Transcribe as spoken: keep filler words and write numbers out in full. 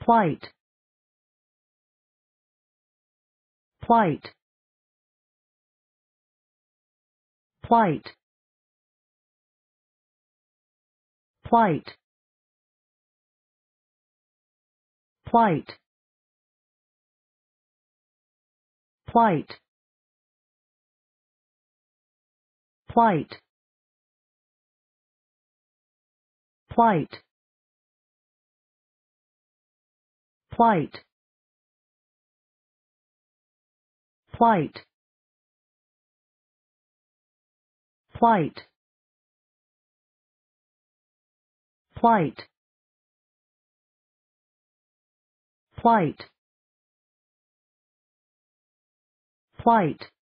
plight, plight, plight, plight, plight, plight, plight, plight, plight, plight, plight, plight, plight, plight.